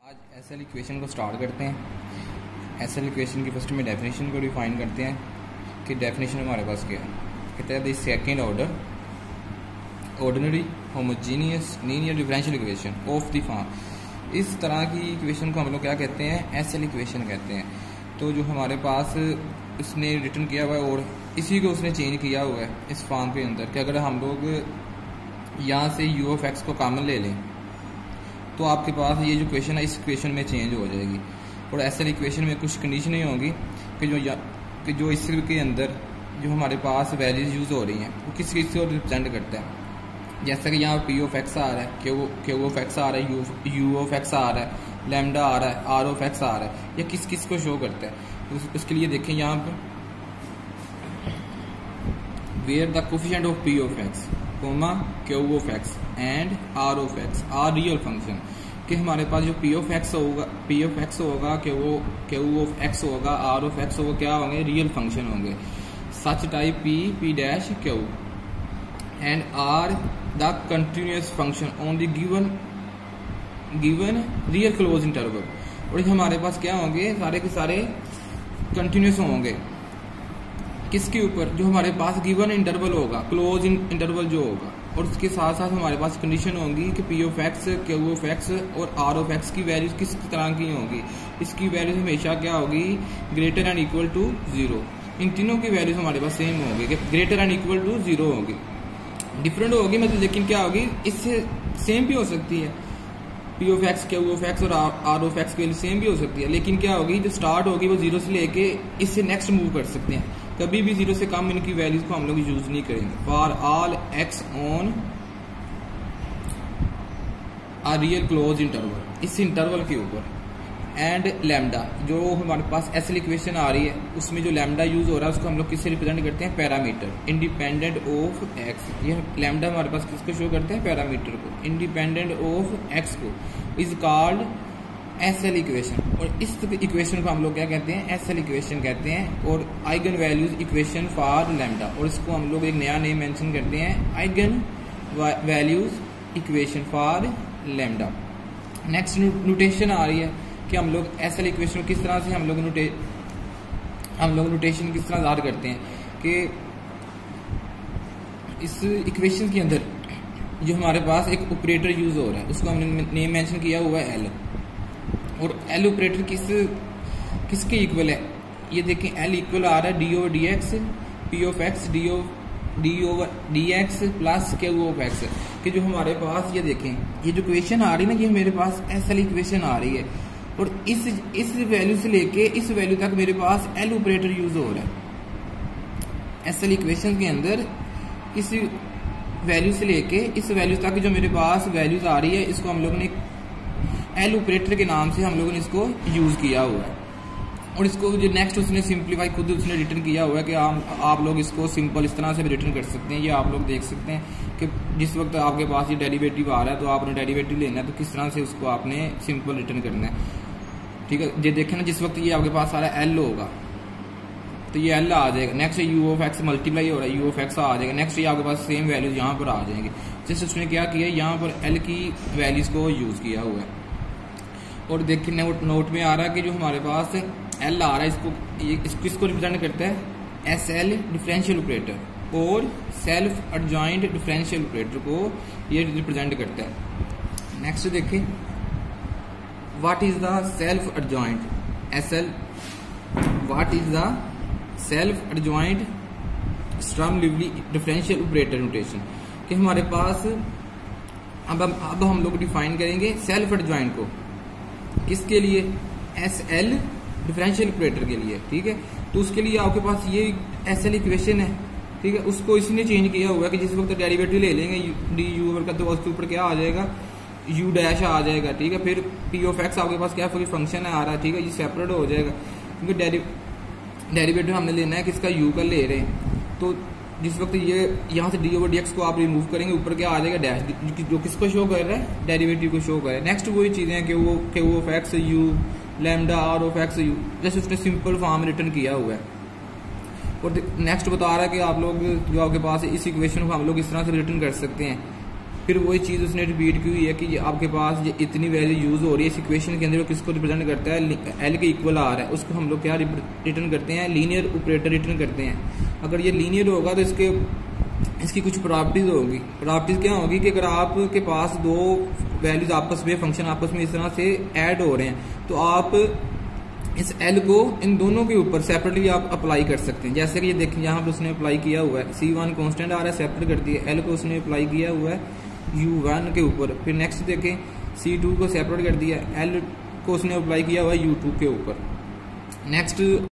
आज SL equation को start करते हैं। एसएल इक्वेशन की फर्स्ट में डेफिनेशन को डिफाइन करते हैं कि डेफिनेशन हमारे पास क्या है। कहते हैं the second order ordinary homogeneous linear differential equation of the form. इस तरह की इक्वेशन को हम लोग क्या कहते हैं, एसएल इक्वेशन कहते हैं। तो जो हमारे पास उसने रिटर्न किया हुआ है और इसी को उसने चेंज किया हुआ है इस फॉर्म के अंदर कि अगर हम लोग यहाँ से यू ऑफ एक्स को कॉमन ले लें तो आपके पास ये जो इक्वेशन है इस इक्वेशन में चेंज हो जाएगी। और एसएल इक्वेशन में कुछ कंडीशनें होंगी कि जो इसके अंदर जो हमारे पास वैल्यूज यूज़ हो रही हैं वो किस चीज़ को रिप्रेजेंट करता है। जैसा कि यहाँ पी ऑफ एक्स आ रहा है, क्यू ऑफ एक्स आ रहा है, यू ऑफ एक्स आ रहा है, लैम्डा आ रहा है, आर ऑफ एक्स आ रहा है, या किस किस को शो करता है। उसके लिए देखें यहाँ पर where the coefficient of p of x comma q of x and r of x are real function, कि हमारे पास जो पी ऑफ एक्स होगा क्यू ऑफ एक्स होगा, आर ऑफ एक्स होगा, क्या होंगे, रियल फंक्शन होंगे। Such type p dash q and r the continuous function on the given real close interval. और हमारे पास क्या होंगे, सारे के सारे कंटिन्यूस होंगे किसके ऊपर, जो हमारे पास गिवन इंटरवल होगा, क्लोज इंटरवल जो होगा। और उसके साथ साथ हमारे पास कंडीशन होंगी कि p of x, q of x और आर ऑफ एक्स की वैल्यूज किस तरह की होंगी। इसकी वैल्यूज हमेशा क्या होगी, ग्रेटर एंड इक्वल टू 0। इन तीनों की वैल्यूज हमारे पास सेम होगी कि ग्रेटर एंड इक्वल टू 0 होगी। डिफरेंट होगी मतलब, लेकिन क्या होगी, इससे सेम भी हो सकती है। P of x, q of x और आर ऑफ एक्स की वैल्यू सेम भी हो सकती है, लेकिन क्या होगी, जो स्टार्ट होगी वो 0 से लेके इससे नेक्स्ट मूव कर सकते हैं। कभी भी 0 से कम इनकी वैल्यूज को हम लोग यूज नहीं करेंगे। For all x on a real close interval, इस इंटरवल के ऊपर। एंड लैम्डा, जो हमारे पास एसएल इक्वेशन आ रही है उसमें जो लैम्डा यूज हो रहा है उसको हम लोग किससे रिप्रेजेंट करते हैं, पैरामीटर इंडिपेंडेंट ऑफ एक्स। ये लैम्डा हमारे पास किसको शो करते हैं, पैरामीटर को, इंडिपेंडेंट ऑफ एक्स को, इज कॉल्ड एसएल इक्वेशन। और इस इक्वेशन को हम लोग क्या कहते हैं, एसएल इक्वेशन कहते हैं। और eigen values equation for lambda, और इसको हम लोग एक नया नेम मेंशन करते हैं, eigen values equation for lambda. Next notation आ रही है कि हम लोग एसएल इक्वेशन किस तरह से हम लोग नोटेशन किस तरह याद करते हैं कि इस इक्वेशन के अंदर जो हमारे पास एक ऑपरेटर यूज हो रहा है उसको हमने नेम मेंशन किया हुआ है एल। और एल ऑपरेटर किसके इक्वल है, ये देखें, एल इक्वल आ रहा है d over d x, p of x d over d x plus q of x. कि जो हमारे पास ये देखें, ये जो इक्वेशन आ रही है ना, ये मेरे पास एसएल इक्वेशन आ रही है। और इस वैल्यू से लेके इस वैल्यू तक मेरे पास एल ऑपरेटर यूज हो रहा है। एसएल इक्वेशन के अंदर इस वैल्यू से लेके इस वैल्यू तक जो मेरे पास वैल्यूज आ रही है, इसको हम लोग ने एल ऑपरेटर के नाम से हम लोगों ने इसको यूज किया हुआ है। और इसको जो नेक्स्ट उसने सिंप्लीफाई खुद उसने रिटर्न किया हुआ है कि आप लोग इसको सिंपल इस तरह से भी रिटर्न कर सकते हैं। ये आप लोग देख सकते हैं कि जिस वक्त आपके पास ये डेरिवेटिव आ रहा है तो आपने डेरिवेटिव लेना है तो किस तरह से उसको आपने सिंपल रिटर्न करना है। ठीक है, ये देखें ना, जिस वक्त ये आपके पास आ रहा है एल होगा तो ये एल आ जाएगा। Next u of x multiply हो रहा है, यू ऑफ एक्स आ जाएगा। नेक्स्ट ये आपके पास सेम वैल्यूज यहाँ पर आ जाएंगे। जैसे उसने क्या किया, यहाँ पर एल की वैल्यूज को यूज किया हुआ है। और देखिए नोट में आ रहा है कि जो हमारे पास एल आ रहा है इसको रिप्रेजेंट करता है एसएल डिफरेंशियल ऑपरेटर, और सेल्फ एडजॉइंट डिफरेंशियल ऑपरेटर को ये रिप्रेजेंट करता है। नेक्स्ट देखिए, what is the self adjoint SL, what is the self adjoint Sturm Liouville differential operator notation. कि हमारे पास अब हम लोग डिफाइन करेंगे सेल्फ एडजॉइंट को, किसके लिए, एसएल डिफरेंशियल ऑपरेटर के लिए। ठीक है, तो उसके लिए आपके पास ये एसएल इक्वेशन है। ठीक है, उसको इसने चेंज किया हुआ है कि जिस वक्त डेरिवेटिव ले लेंगे डी यू ओवर का तो उसके ऊपर क्या आ जाएगा, यू डैश आ जाएगा। ठीक है, फिर पी ऑफ एक्स आपके पास क्या फंक्शन है आ रहा है। ठीक है, ये सेपरेट हो जाएगा क्योंकि डेरिवेटिव हमने लेना है किसका, यू का ले रहे हैं। तो जिस वक्त ये यहाँ से डी ओवर डी एक्स को आप रिमूव करेंगे, ऊपर क्या आ जाएगा, डैश, जो किसको शो कर रहा है, डेरिवेटिव को शो कर रहा है। नेक्स्ट वही चीजें हैं कि वो q of x u, lambda r of x u, जैसे उसने सिंपल फॉर्म रिटर्न किया हुआ है। और नेक्स्ट बता रहा है कि आप लोग जो आपके पास इस इक्वेशन को हम लोग इस तरह से रिटर्न कर सकते हैं। फिर वही चीज़ उसने रिपीट की हुई है कि ये आपके पास ये इतनी वैल्यू यूज़ हो रही है इस इक्वेशन के अंदर, वो किसको रिप्रेजेंट करता है, एल के इक्वल आ रहा है, उसको हम लोग क्या रिटर्न करते हैं, लीनियर ऑपरेटर रिटर्न करते हैं। अगर ये लीनियर होगा तो इसकी कुछ प्रॉपर्टीज होगी। प्रॉपर्टीज क्या होगी कि अगर आपके पास दो वैल्यूज आपस में, फंक्शन आपस में इस तरह से ऐड हो रहे हैं, तो आप इस एल को इन दोनों के ऊपर सेपरेटली आप अप्लाई कर सकते हैं। जैसे कि ये देखिए यहाँ पर उसने अप्लाई किया हुआ है, C1 कांस्टेंट आ रहा है, सेपरेट कर दिया, एल को उसने अप्लाई किया हुआ है U1 के ऊपर। फिर नेक्स्ट देखें C2 को सेपरेट कर दिया, एल को उसने अप्लाई किया हुआ है U2 के ऊपर। नेक्स्ट